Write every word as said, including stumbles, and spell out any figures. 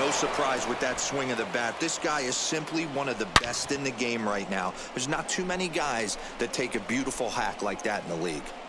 no surprise with that swing of the bat. This guy is simply one of the best in the game right now. There's not too many guys that take a beautiful hack like that in the league.